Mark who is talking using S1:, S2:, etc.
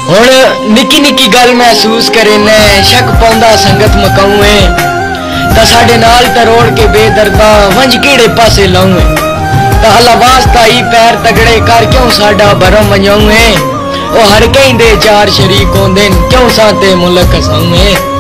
S1: हुण निकी निकी गल महसूस करे ने शक पौंदा संगत मकाऊए ता साडे नाल तरोड़ के बेदर्दा वंज केड़े पासे लाऊए ता हला वास्ता ही पैर तगड़े कर क्यों साडा भरम वंजाऊए ओ हर कहीं दे चार शरीक होंदे क्यों साते मुल्क हसाऊए।